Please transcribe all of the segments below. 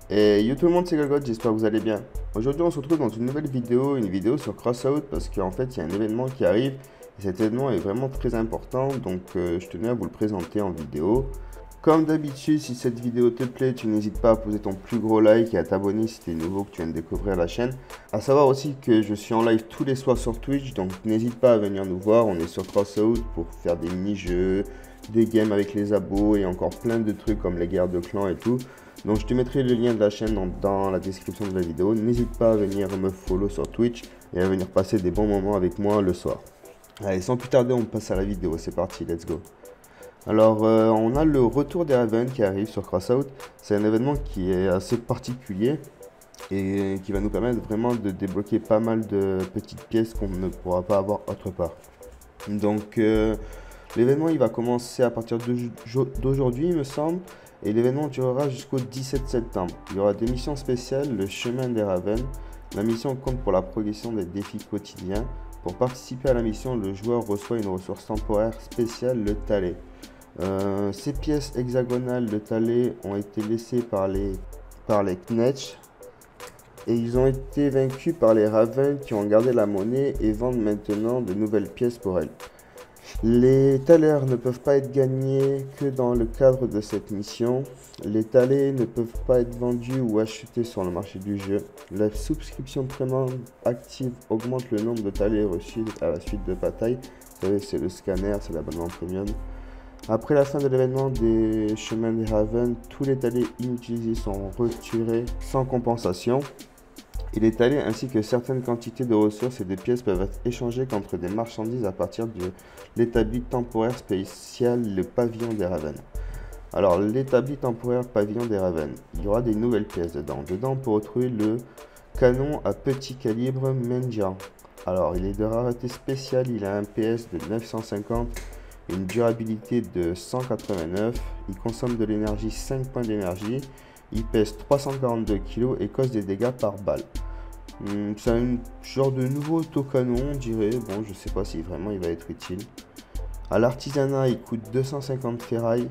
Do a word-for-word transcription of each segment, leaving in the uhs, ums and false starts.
Et yo tout le monde, c'est Golgot, j'espère que vous allez bien. Aujourd'hui, on se retrouve dans une nouvelle vidéo, une vidéo sur Crossout parce qu'en fait, il y a un événement qui arrive et cet événement est vraiment très important, donc euh, je tenais à vous le présenter en vidéo. Comme d'habitude, si cette vidéo te plaît, tu n'hésites pas à poser ton plus gros like et à t'abonner si tu es nouveau, que tu viens de découvrir la chaîne. À savoir aussi que je suis en live tous les soirs sur Twitch, donc n'hésite pas à venir nous voir. On est sur Crossout pour faire des mini-jeux, des games avec les abos et encore plein de trucs comme les guerres de clans et tout. Donc je te mettrai le lien de la chaîne dans, dans la description de la vidéo. N'hésite pas à venir me follow sur Twitch et à venir passer des bons moments avec moi le soir. Allez, sans plus tarder, on passe à la vidéo. C'est parti, let's go. Alors, euh, on a le retour des Ravens qui arrive sur Crossout. C'est un événement qui est assez particulier et qui va nous permettre vraiment de débloquer pas mal de petites pièces qu'on ne pourra pas avoir autre part. Donc, euh, l'événement il va commencer à partir d'aujourd'hui, il me semble, et l'événement durera jusqu'au dix-sept septembre. Il y aura des missions spéciales, le chemin des Ravens. La mission compte pour la progression des défis quotidiens. Pour participer à la mission, le joueur reçoit une ressource temporaire spéciale, le Thaler. Euh, ces pièces hexagonales de Thaler ont été laissées par les, par les Knetch et ils ont été vaincus par les Ravens qui ont gardé la monnaie et vendent maintenant de nouvelles pièces pour elles. Les Thalers ne peuvent pas être gagnés que dans le cadre de cette mission. Les Thalers ne peuvent pas être vendus ou achetés sur le marché du jeu. La souscription premium active augmente le nombre de Thalers reçus à la suite de batailles. Vous savez, c'est le scanner, c'est l'abonnement premium. Après la fin de l'événement des chemins des Ravens, tous les Thalers inutilisés sont retirés sans compensation. Et les Thalers ainsi que certaines quantités de ressources et de pièces peuvent être échangées contre des marchandises à partir de l'établi temporaire spécial, le pavillon des Ravens. Alors, l'établi temporaire pavillon des Ravens, il y aura des nouvelles pièces dedans. Dedans, on peut retrouver le canon à petit calibre Menja. Alors, il est de rareté spéciale, il a un P S de neuf cent cinquante, une durabilité de cent quatre-vingt-neuf, il consomme de l'énergie, cinq points d'énergie. Il pèse trois cent quarante-deux kilos et cause des dégâts par balle. Hum, c'est un genre de nouveau autocanon, on dirait. Bon, je sais pas si vraiment il va être utile. À l'artisanat, il coûte deux cent cinquante ferrailles,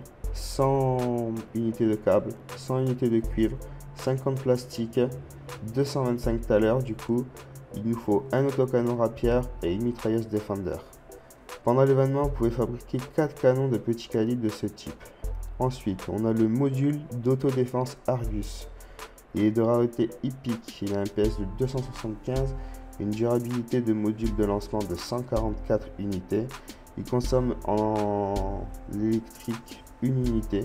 cent unités de câble, cent unités de cuivre, cinquante plastiques, deux cent vingt-cinq thalers. Du coup, il nous faut un autocanon rapière et une mitrailleuse Defender. Pendant l'événement, vous pouvez fabriquer quatre canons de petit calibre de ce type. Ensuite, on a le module d'autodéfense Argus. Il est de rareté épique. Il a un P S de deux cent soixante-quinze, une durabilité de module de lancement de cent quarante-quatre unités. Il consomme en électrique une unité.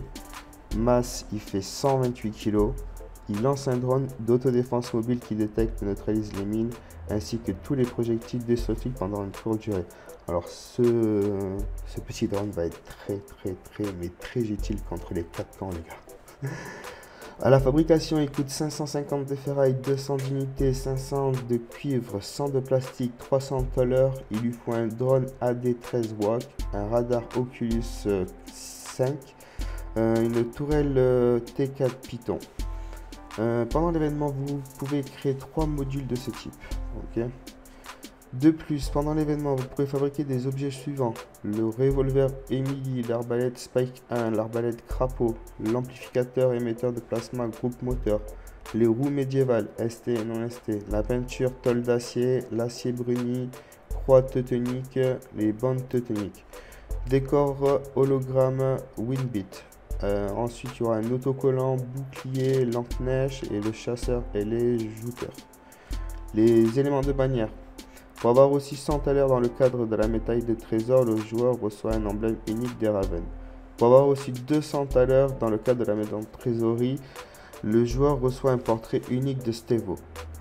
Masse, il fait cent vingt-huit kilos. Il lance un drone d'autodéfense mobile qui détecte et neutralise les mines ainsi que tous les projectiles destructifs pendant une courte durée. Alors ce, ce petit drone va être très très très mais très utile contre les quatre camps, les gars. À la fabrication, il coûte cinq cent cinquante de ferraille, deux cents d'unités, cinq cents de cuivre, cent de plastique, trois cents de tôleur. Il lui faut un drone A D treize W A C, un radar Oculus cinq, euh, une tourelle euh, T quatre Python. Euh, pendant l'événement, vous pouvez créer trois modules de ce type. Okay. De plus, pendant l'événement, vous pourrez fabriquer des objets suivants: le revolver Emily, l'arbalète Spike un, l'arbalète Crapaud, l'amplificateur émetteur de plasma groupe moteur, les roues médiévales S T et non S T, la peinture tôle d'acier, l'acier bruni, croix teutonique, les bandes teutoniques, décor hologramme Winbit. Euh, ensuite, il y aura un autocollant, bouclier, lampe-neige et le chasseur et les jouteurs. Les éléments de bannière. Pour avoir aussi cent thalers dans le cadre de la médaille de trésor, le joueur reçoit un emblème unique des Ravens. Pour avoir aussi deux cents thalers dans le cadre de la médaille de trésorerie, le joueur reçoit un portrait unique de Stevo.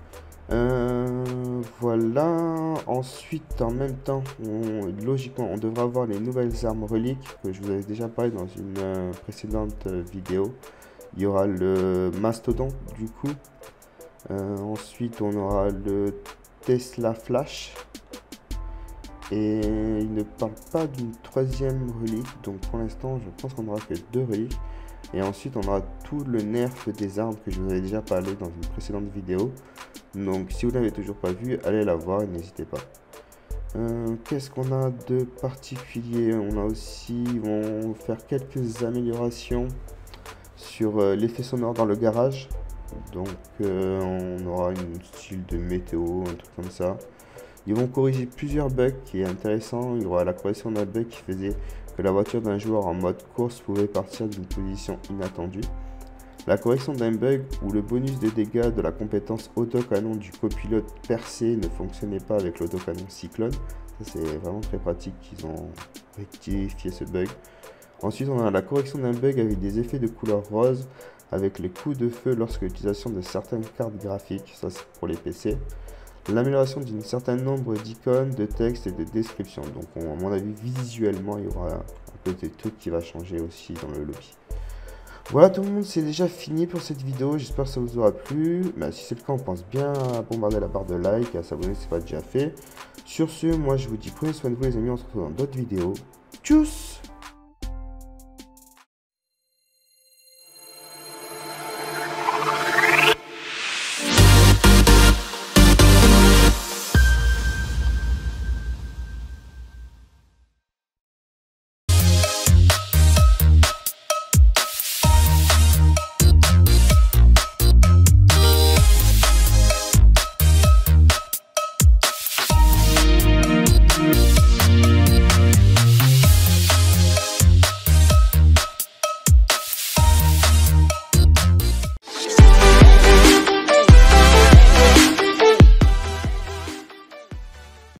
Euh, voilà. Ensuite, en même temps, on, logiquement, on devra avoir les nouvelles armes reliques que je vous avais déjà parlé dans une euh, précédente euh, vidéo. Il y aura le mastodon du coup. Euh, ensuite, on aura le Tesla Flash. Et il ne parle pas d'une troisième relique. Donc pour l'instant, je pense qu'on aura que deux reliques. Et ensuite, on aura tout le nerf des armes que je vous avais déjà parlé dans une précédente vidéo. Donc si vous n'avez toujours pas vu, allez la voir et n'hésitez pas. Euh, Qu'est-ce qu'on a de particulier? On a aussi, ils vont faire quelques améliorations sur euh, l'effet sonore dans le garage. Donc euh, on aura une style de météo, un truc comme ça. Ils vont corriger plusieurs bugs qui est intéressant. Il y aura la correction d'un bug qui faisait que la voiture d'un joueur en mode course pouvait partir d'une position inattendue. La correction d'un bug où le bonus de dégâts de la compétence autocanon du copilote percé ne fonctionnait pas avec l'autocanon cyclone. Ça c'est vraiment très pratique qu'ils ont rectifié ce bug. Ensuite on a la correction d'un bug avec des effets de couleur rose avec les coups de feu lorsque l'utilisation de certaines cartes graphiques, ça c'est pour les P C. L'amélioration d'un certain nombre d'icônes, de textes et de descriptions. Donc on, à mon avis visuellement il y aura un peu des trucs qui va changer aussi dans le lobby. Voilà tout le monde, c'est déjà fini pour cette vidéo, j'espère que ça vous aura plu. Bah, si c'est le cas, on pense bien à bombarder la barre de like et à s'abonner si ce n'est pas déjà fait. Sur ce, moi je vous dis prenez soin de vous les amis, on se retrouve dans d'autres vidéos. Tchuss!